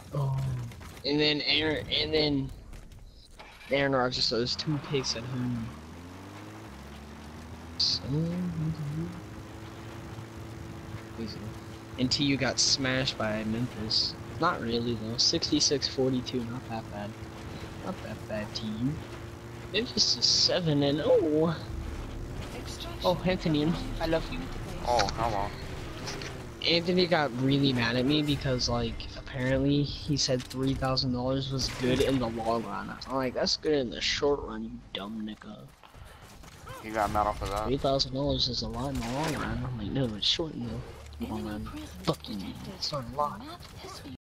Oh. And then Aaron Rodgers throws 2 picks at home. So, until you got smashed by Memphis. Not really though. 66-42, not that bad. Not that bad to you. Memphis is 7-0. Oh, Anthony, I love you. Oh, hello. Anthony got really mad at me because, like, apparently he said $3,000 was good in the long run. I'm like, that's good in the short run, you dumb nigga. You got mad off of that? $3,000 is a lot in the long run. I'm like, no, it's short in the long run. Fuck you, it's not a lot.